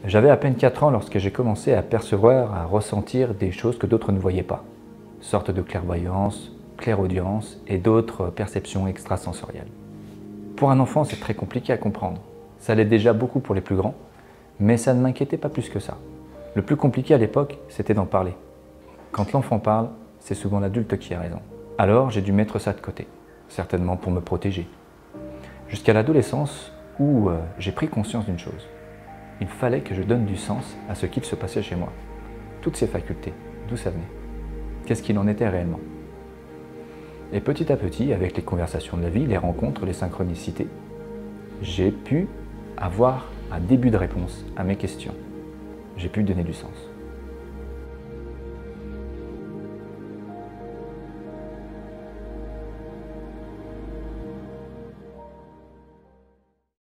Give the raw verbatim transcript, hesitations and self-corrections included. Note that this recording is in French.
J'avais à peine quatre ans lorsque j'ai commencé à percevoir, à ressentir des choses que d'autres ne voyaient pas. Sorte de clairvoyance, clairaudience et d'autres perceptions extrasensorielles. Pour un enfant, c'est très compliqué à comprendre. Ça l'est déjà beaucoup pour les plus grands, mais ça ne m'inquiétait pas plus que ça. Le plus compliqué à l'époque, c'était d'en parler. Quand l'enfant parle, c'est souvent l'adulte qui a raison. Alors j'ai dû mettre ça de côté, certainement pour me protéger. Jusqu'à l'adolescence où euh, j'ai pris conscience d'une chose. Il fallait que je donne du sens à ce qu'il se passait chez moi. Toutes ces facultés, d'où ça venait? Qu'est-ce qu'il en était réellement? Et petit à petit, avec les conversations de la vie, les rencontres, les synchronicités, j'ai pu avoir un début de réponse à mes questions. J'ai pu donner du sens.